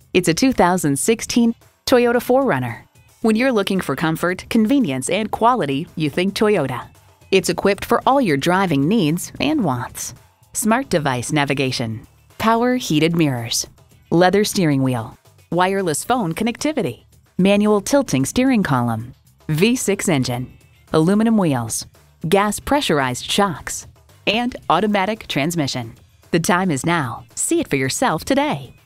It's a 2016 Toyota 4Runner. When you're looking for comfort, convenience, and quality, you think Toyota. It's equipped for all your driving needs and wants. Smart device navigation, power heated mirrors, leather steering wheel, wireless phone connectivity, manual tilting steering column, V6 engine, aluminum wheels, gas pressurized shocks, and automatic transmission. The time is now. See it for yourself today.